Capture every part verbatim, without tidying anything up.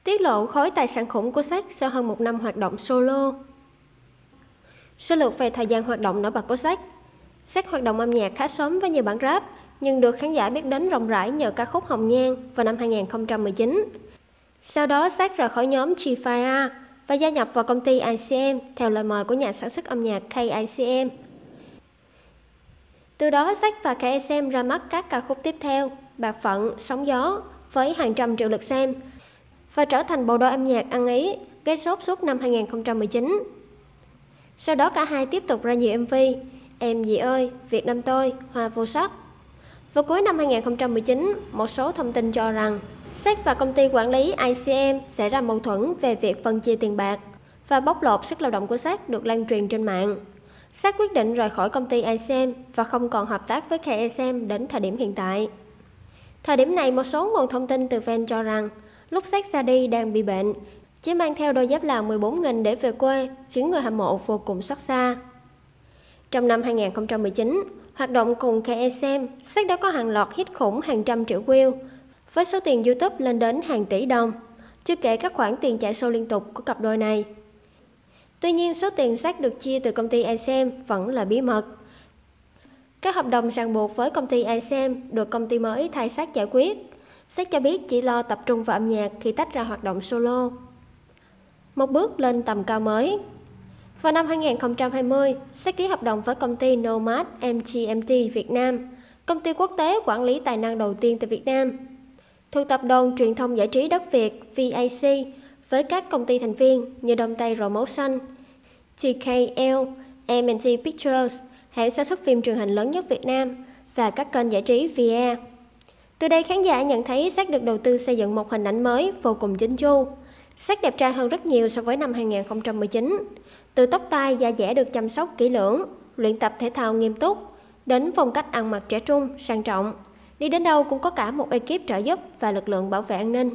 Tiết lộ khối tài sản khủng của Sách sau hơn một năm hoạt động solo. Sơ lược về thời gian hoạt động nổi bật của Sách. Sách hoạt động âm nhạc khá sớm với nhiều bản rap, nhưng được khán giả biết đến rộng rãi nhờ ca khúc Hồng Nhan vào năm hai nghìn không trăm mười chín. Sau đó, Sách rời khỏi nhóm G năm R và gia nhập vào công ty I C M theo lời mời của nhà sản xuất âm nhạc K I C M. Từ đó, Sách và K I C M ra mắt các ca khúc tiếp theo, Bạc Phận, Sóng Gió, với hàng trăm triệu lượt xem, và trở thành bộ đôi âm nhạc ăn ý, gây sốt suốt năm hai nghìn không trăm mười chín. Sau đó cả hai tiếp tục ra nhiều M V, Em Gì Ơi, Việt Nam Tôi, Hoa Vô Sắc. Vào cuối năm hai nghìn không trăm mười chín, một số thông tin cho rằng Sách và công ty quản lý I C M xảy ra mâu thuẫn về việc phân chia tiền bạc và bóc lột sức lao động của Sách được lan truyền trên mạng. Sách quyết định rời khỏi công ty I C M và không còn hợp tác với K I C M đến thời điểm hiện tại. Thời điểm này, một số nguồn thông tin từ fan cho rằng lúc Sách ra đi đang bị bệnh, chỉ mang theo đôi dép lào mười bốn nghìn để về quê, khiến người hâm mộ vô cùng xót xa. Trong năm hai nghìn không trăm mười chín, hoạt động cùng K I C M, Sách đã có hàng loạt hit khủng hàng trăm triệu view, với số tiền YouTube lên đến hàng tỷ đồng, chưa kể các khoản tiền chạy show liên tục của cặp đôi này. Tuy nhiên, số tiền Sách được chia từ công ty I C M vẫn là bí mật. Các hợp đồng ràng buộc với công ty I C M được công ty mới thay Sách giải quyết. Sách cho biết chỉ lo tập trung vào âm nhạc khi tách ra hoạt động solo. Một bước lên tầm cao mới. Vào năm hai nghìn không trăm hai mươi, Sách ký hợp đồng với công ty Nomad M G M T Việt Nam, công ty quốc tế quản lý tài năng đầu tiên tại Việt Nam, thuộc tập đoàn truyền thông giải trí đất Việt V A C, với các công ty thành viên như Đông Tây Promotion, T K L, M and T Pictures, hãng sản xuất phim truyền hình lớn nhất Việt Nam, và các kênh giải trí V R. Từ đây, khán giả nhận thấy Sách được đầu tư xây dựng một hình ảnh mới vô cùng chỉnh chu. Sách đẹp trai hơn rất nhiều so với năm hai nghìn không trăm mười chín. Từ tóc tai da dẻ được chăm sóc kỹ lưỡng, luyện tập thể thao nghiêm túc, đến phong cách ăn mặc trẻ trung, sang trọng. Đi đến đâu cũng có cả một ekip trợ giúp và lực lượng bảo vệ an ninh.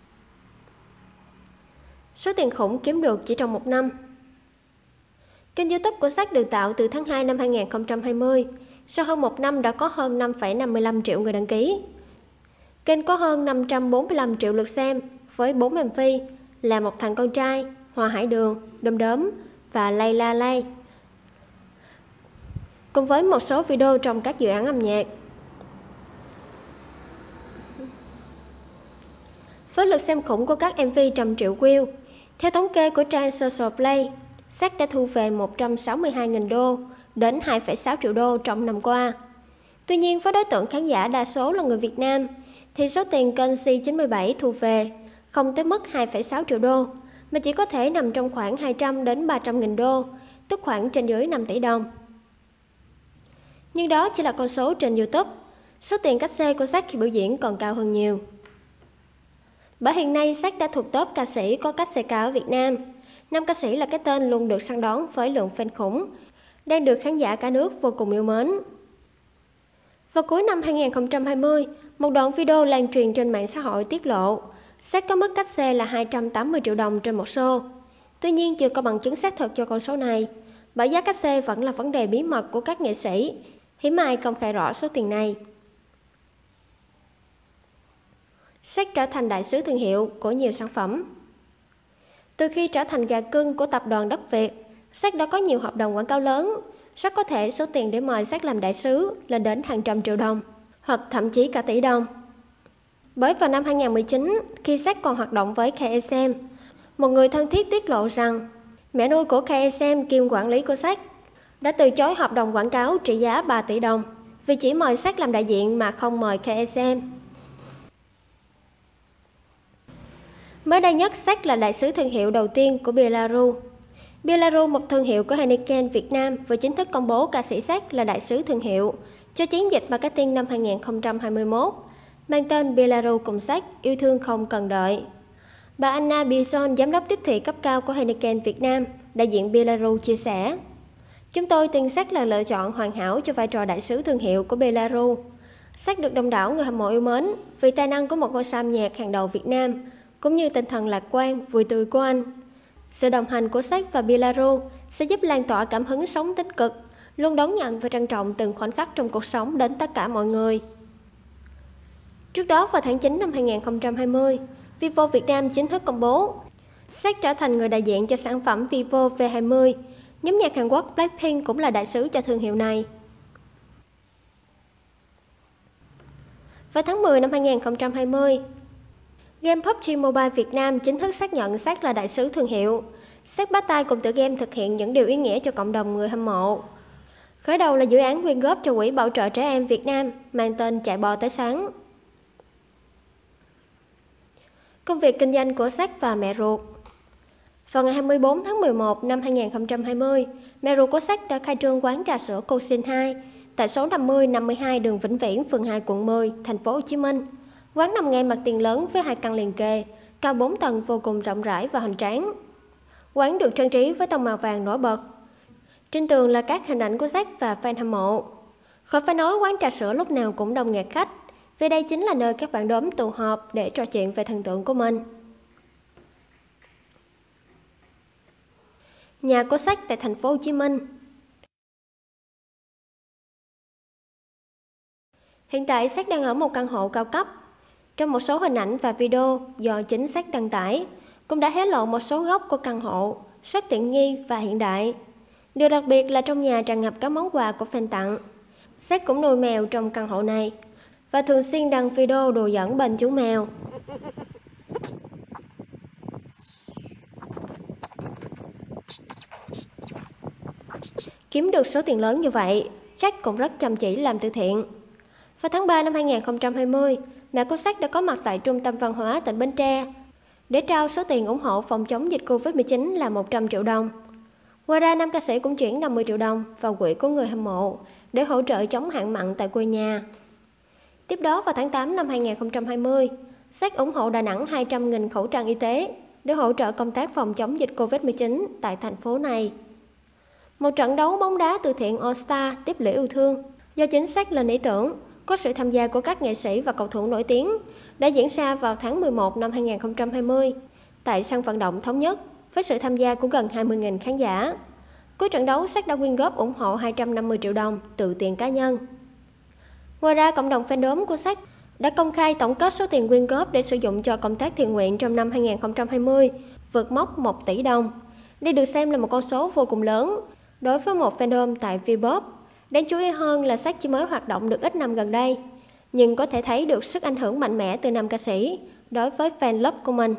Số tiền khủng kiếm được chỉ trong một năm. Kênh YouTube của Sách được tạo từ tháng hai năm hai nghìn không trăm hai mươi. Sau hơn một năm đã có hơn năm phẩy năm mươi lăm triệu người đăng ký. Kênh có hơn năm trăm bốn mươi lăm triệu lượt xem với bốn M V là Một Thằng Con Trai, Hoa Hải Đường, Đom Đóm và Lay La Lay, cùng với một số video trong các dự án âm nhạc. Với lượt xem khủng của các M V trăm triệu view, theo thống kê của trang Social Play, Sách đã thu về một trăm sáu mươi hai nghìn đô đến hai phẩy sáu triệu đô trong năm qua. Tuy nhiên, với đối tượng khán giả đa số là người Việt Nam, thì số tiền kênh C chín mươi bảy thu về không tới mức hai phẩy sáu triệu đô, mà chỉ có thể nằm trong khoảng hai trăm đến ba trăm nghìn đô, tức khoảng trên dưới năm tỷ đồng. Nhưng đó chỉ là con số trên YouTube. Số tiền cát xê của Sách khi biểu diễn còn cao hơn nhiều. Bởi hiện nay, Sách đã thuộc top ca sĩ có cát xê cao ở Việt Nam. Nam ca sĩ là cái tên luôn được săn đón với lượng fan khủng, đang được khán giả cả nước vô cùng yêu mến. Vào cuối năm hai nghìn không trăm hai mươi, một đoạn video lan truyền trên mạng xã hội tiết lộ Sách có mức cát xê là hai trăm tám mươi triệu đồng trên một show. Tuy nhiên, chưa có bằng chứng xác thực cho con số này, bởi giá cát xê vẫn là vấn đề bí mật của các nghệ sĩ, hiếm ai công khai rõ số tiền này. Sách trở thành đại sứ thương hiệu của nhiều sản phẩm. Từ khi trở thành gà cưng của tập đoàn đất Việt, Sách đã có nhiều hợp đồng quảng cáo lớn. Rất có thể số tiền để mời Sách làm đại sứ lên đến hàng trăm triệu đồng, hoặc thậm chí cả tỷ đồng. Bởi vào năm hai nghìn không trăm mười chín, khi Sách còn hoạt động với K I C M, một người thân thiết tiết lộ rằng mẹ nuôi của K I C M kiêm quản lý của Sách đã từ chối hợp đồng quảng cáo trị giá ba tỷ đồng vì chỉ mời Sách làm đại diện mà không mời K I C M. Mới đây nhất, Sách là đại sứ thương hiệu đầu tiên của Belarus. Belarus, một thương hiệu của Heineken Việt Nam, vừa chính thức công bố ca sĩ Sách là đại sứ thương hiệu cho chiến dịch marketing năm hai nghìn không trăm hai mươi mốt, mang tên Belarus cùng Sách, yêu thương không cần đợi. Bà Anna Bison, giám đốc tiếp thị cấp cao của Heineken Việt Nam, đại diện Belarus chia sẻ: "Chúng tôi tin Sách là lựa chọn hoàn hảo cho vai trò đại sứ thương hiệu của Belarus. Sách được đông đảo người hâm mộ yêu mến vì tài năng của một ngôi sao âm nhạc hàng đầu Việt Nam, cũng như tinh thần lạc quan, vui tươi của anh. Sự đồng hành của Sách và Belarus sẽ giúp lan tỏa cảm hứng sống tích cực, luôn đón nhận và trân trọng từng khoảnh khắc trong cuộc sống đến tất cả mọi người." Trước đó, vào tháng chín năm hai nghìn không trăm hai mươi, Vivo Việt Nam chính thức công bố Séc trở thành người đại diện cho sản phẩm Vivo V hai mươi. Nhóm nhạc Hàn Quốc Blackpink cũng là đại sứ cho thương hiệu này. Vào tháng mười năm hai nghìn không trăm hai mươi, game pê u bê giê Mobile Việt Nam chính thức xác nhận Séc là đại sứ thương hiệu. Séc bắt tay cùng tựa game thực hiện những điều ý nghĩa cho cộng đồng người hâm mộ. Khởi đầu là dự án quyên góp cho Quỹ Bảo trợ Trẻ Em Việt Nam mang tên Chạy Bò Tới Sáng. Công việc kinh doanh của Séc và mẹ ruột. Vào ngày hai mươi tư tháng mười một năm hai nghìn không trăm hai mươi, mẹ ruột của Séc đã khai trương quán trà sữa Cô Xin hai tại số năm mươi năm mươi hai đường Vĩnh Viễn, phường hai, quận mười, thành phố Hồ Chí Minh. Quán nằm ngay mặt tiền lớn với hai căn liền kề, cao bốn tầng vô cùng rộng rãi và hoành tráng. Quán được trang trí với tông màu vàng nổi bật. Trên tường là các hình ảnh của Séc và fan hâm mộ. Khỏi phải nói, quán trà sữa lúc nào cũng đông nghẹt khách, vì đây chính là nơi các bạn đốm tụ họp để trò chuyện về thần tượng của mình. Nhà của Séc tại thành phố Hồ Chí Minh. Hiện tại Séc đang ở một căn hộ cao cấp. Trong một số hình ảnh và video do chính Séc đăng tải, cũng đã hé lộ một số góc của căn hộ, rất tiện nghi và hiện đại. Điều đặc biệt là trong nhà tràn ngập các món quà của fan tặng. Séc cũng nuôi mèo trong căn hộ này và thường xuyên đăng video đùa giỡn bên chú mèo. Kiếm được số tiền lớn như vậy, Séc cũng rất chăm chỉ làm từ thiện. Vào tháng ba năm hai nghìn không trăm hai mươi, mẹ của Séc đã có mặt tại Trung tâm Văn hóa tỉnh Bến Tre để trao số tiền ủng hộ phòng chống dịch Covid mười chín là một trăm triệu đồng. Ngoài ra, nam ca sĩ cũng chuyển năm mươi triệu đồng vào quỹ của người hâm mộ để hỗ trợ chống hạn mặn tại quê nhà. Tiếp đó, vào tháng tám năm hai nghìn không trăm hai mươi, Séc ủng hộ Đà Nẵng hai trăm nghìn khẩu trang y tế để hỗ trợ công tác phòng chống dịch Covid mười chín tại thành phố này. Một trận đấu bóng đá từ thiện All Star tiếp lễ yêu thương do chính Séc lên ý tưởng, có sự tham gia của các nghệ sĩ và cầu thủ nổi tiếng, đã diễn ra vào tháng mười một năm hai nghìn không trăm hai mươi tại sân vận động Thống Nhất với sự tham gia của gần hai mươi nghìn khán giả. Cuối trận đấu, Séc đã quyên góp ủng hộ hai trăm năm mươi triệu đồng từ tiền cá nhân. Ngoài ra, cộng đồng fandom của Séc đã công khai tổng kết số tiền quyên góp để sử dụng cho công tác thiện nguyện trong năm hai nghìn không trăm hai mươi, vượt mốc một tỷ đồng. Đây được xem là một con số vô cùng lớn đối với một fandom tại V-pop. Đáng chú ý hơn là Séc chỉ mới hoạt động được ít năm gần đây, nhưng có thể thấy được sức ảnh hưởng mạnh mẽ từ nam ca sĩ đối với fan club của mình.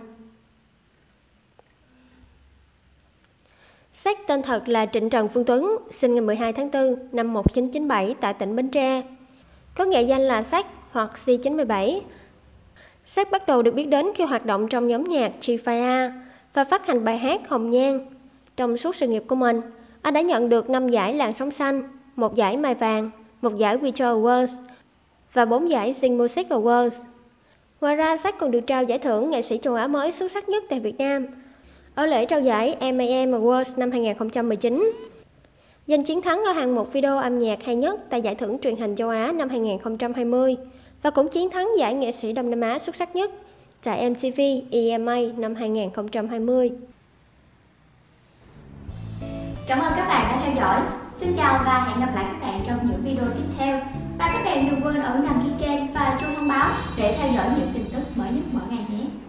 Séc tên thật là Trịnh Trần Phương Tuấn, sinh ngày mười hai tháng tư năm một nghìn chín trăm chín mươi bảy tại tỉnh Bến Tre. Có nghệ danh là Séc hoặc C chín mươi bảy. Séc bắt đầu được biết đến khi hoạt động trong nhóm nhạc G-Fire và phát hành bài hát Hồng Nhan. Trong suốt sự nghiệp của mình, anh đã nhận được năm giải Làn Sóng Xanh, một giải Mai Vàng, một giải WeChat Awards và bốn giải Zing Music Awards. Ngoài ra, Séc còn được trao giải thưởng nghệ sĩ châu Á mới xuất sắc nhất tại Việt Nam ở lễ trao giải em a em Awards năm hai nghìn không trăm mười chín, giành chiến thắng ở hạng mục video âm nhạc hay nhất tại giải thưởng truyền hình châu Á năm hai nghìn không trăm hai mươi và cũng chiến thắng giải nghệ sĩ Đông Nam Á xuất sắc nhất tại em tê vê e em a năm hai nghìn không trăm hai mươi. Cảm ơn các bạn đã theo dõi. Xin chào và hẹn gặp lại các bạn trong những video tiếp theo. Và các bạn đừng quên ấn đăng ký kênh và chuông thông báo để theo dõi những tin tức mới nhất mỗi ngày nhé.